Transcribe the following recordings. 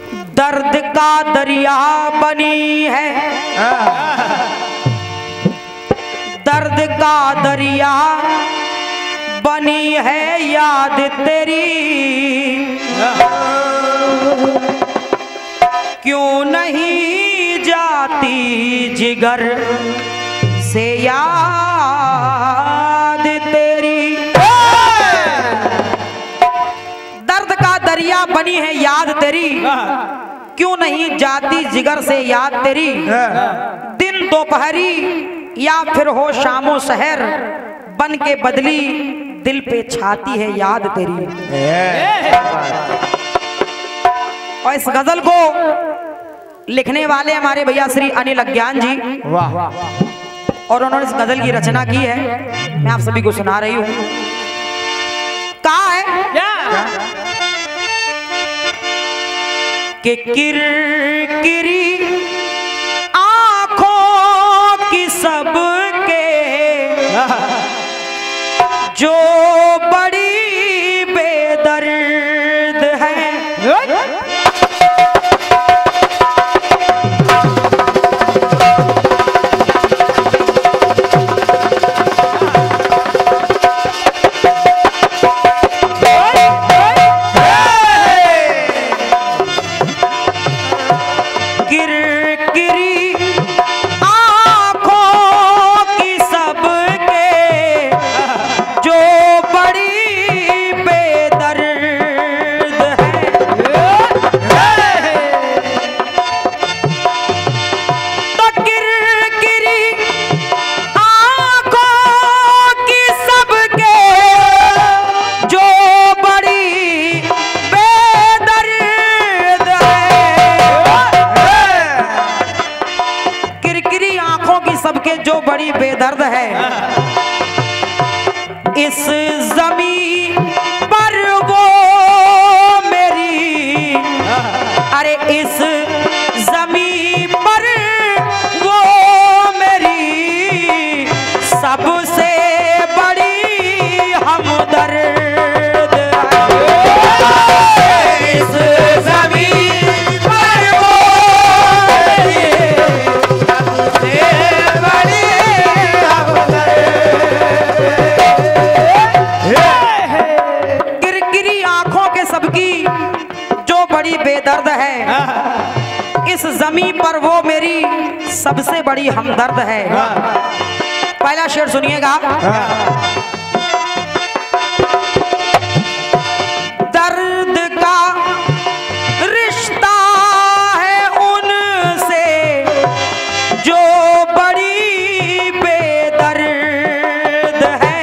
दर्द का दरिया बनी है, दर्द का दरिया बनी है याद तेरी, क्यों नहीं जाती जिगर से याद तेरी। दर्द का दरिया बनी है याद तेरी, क्यों नहीं जाती जिगर से याद तेरी। दिन दोपहरी या फिर हो शामो शहर, बन के बदली दिल पे छाती है याद तेरी। और इस गजल को लिखने वाले हमारे भैया श्री अनिल अज्ञान जी, वाह, और उन्होंने इस गजल की रचना की है, मैं आप सभी को सुना रही हूं। कहा है कि किरकिरी आंखों की सबके जो बड़ी बेदर्द है, जो बड़ी बेदर्द है। इस ज़मीन पर वो मेरी, अरे इस ज़मीन पर वो मेरी सबसे बड़ी हमदर्द है। इस ज़मीन पर वो बेदर्द है, इस ज़मीन पर वो मेरी सबसे बड़ी हमदर्द है। पहला शेर सुनिएगा। दर्द का रिश्ता है उनसे जो बड़ी बेदर्द है,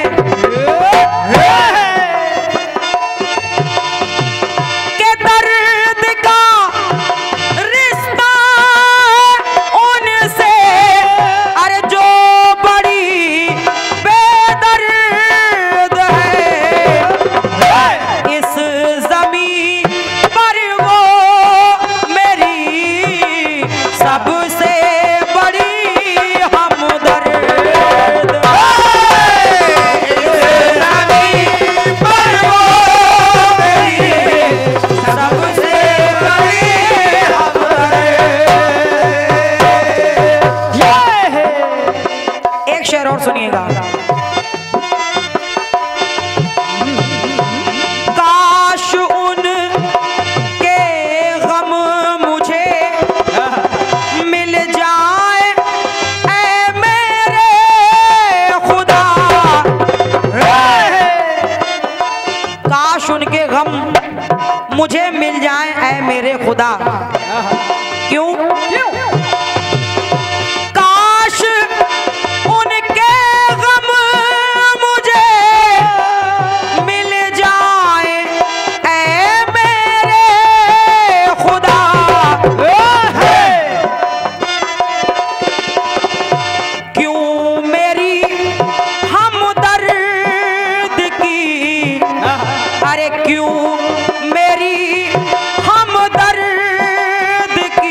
के दर्द का रिश्ता उनसे, अरे जो बड़ी बेदर्द है। इस ज़मीन पर वो मेरी सबसे बड़ी हमदर्द है। इस ज़मीन पर वो मेरी सबसे बड़ी हमदर्द। एक शेर और सुनिएगा। काश उनके गम मुझे मिल जाए ऐ मेरे खुदा, काश उनके गम मुझे मिल जाए ऐ मेरे खुदा। क्यों? काश उनके गम मुझे मिल जाए ऐ मेरे खुदा। क्यों मेरी हमदर्द की, अरे क्यों मेरी हमदर्द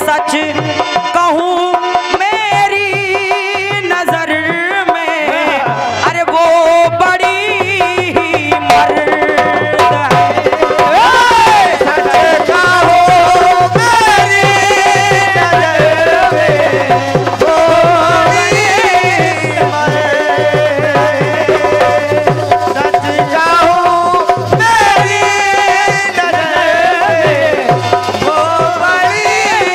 सच कहूँ मेरी नजर में अरे वो बड़ी ही मर्द है। सच कहूँ मेरी नजर में वो बड़ी ही मर्द है। सच कहूँ मेरी नजर में वो बड़ी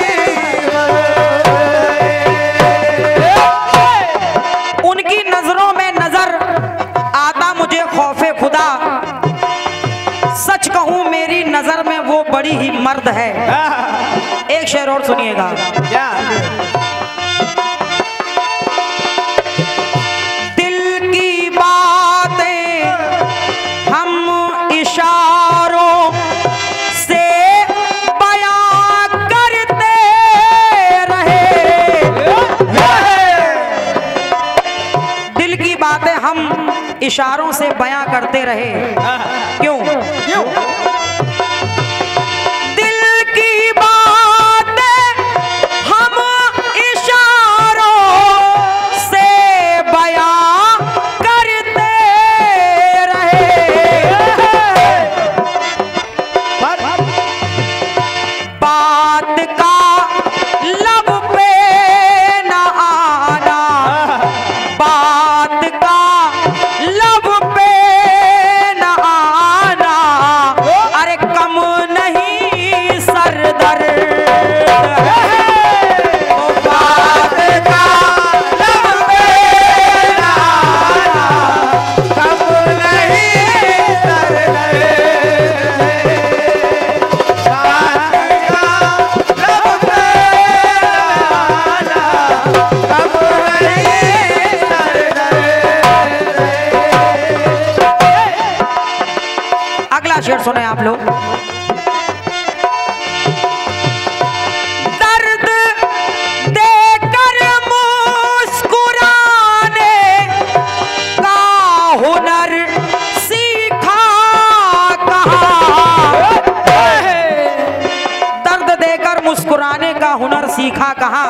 उनकी नजरों में नजर आता मुझे खौफे खुदा। सच कहूं मेरी नजर में वो बड़ी ही मर्द है। एक शेर और सुनिएगा। दिल की बातें हम इशारों से बयां करते रहे। दिल की बातें हम इशारों से बयां करते रहे। क्यों? दिल की बातें हम इशारों से बयां करते रहे। बात का लब पे न आना, बात का लब पे न आना अरे कम नहीं सरदर्द है। तो बात का लब पे न आना कम नहीं सरदर्द है। बात का लब पे न आना कम नहीं सरदर्द है। अगला शेर सुने आप लोग। दर्द देकर मुस्कुराने का हुनर सीखा कहाँ। दर्द देकर मुस्कुराने का हुनर सीखा कहाँ।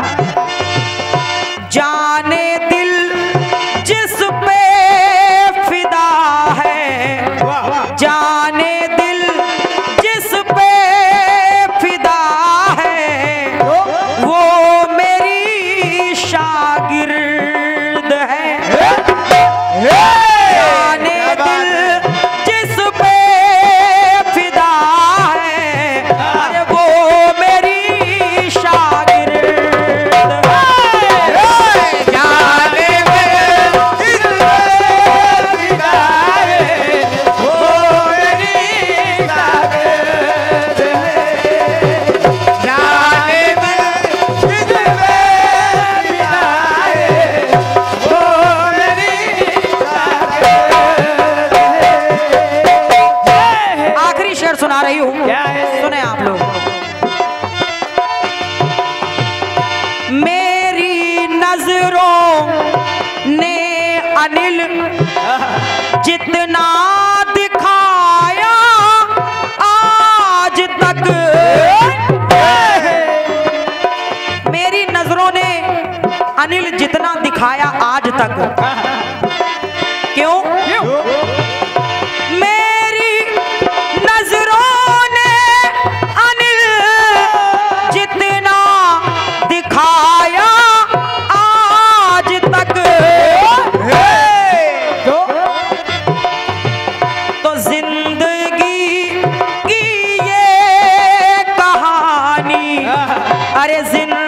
जाने दिल जिस पे फिदा है, जाने दिल जिस पे फिदा है वो मेरी शागिर्द है। जाने दिल जिस पे फिदा है अरे वो मेरी शागिर्द है। जाने दिल जिस पे फिदा है वो मेरी शागिर्द है। जाने दिल जिस पे फिदा है वो मेरी शागिर्द है। आखिरी शेर सुना रही हूँ, सुने आप लोग। मेरी नजरों ने अनिल जितना दिखाया आज तक, मेरी नजरों ने अनिल जितना दिखाया आज तक। क्यों? मेरी नजरों ने अनिल जितना दिखाया आज तक तो जिंदगी की ये कहानी अरे जिंदगी